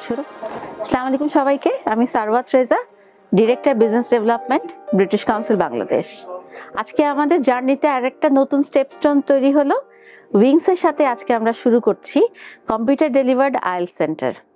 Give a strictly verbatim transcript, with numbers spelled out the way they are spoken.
শুরু। আসসালামু আলাইকুম সবাইকে, আমি Sarwat Reza, director business development, British Council Bangladesh. আজকে আমাদের জার্নিতে আরেকটা নতুন স্টেপস্টোন তৈরি হলো। উইংসের সাথে আজকে আমরা শুরু করছি কম্পিউটার ডেলিভার্ড আইএলটিএস সেন্টার।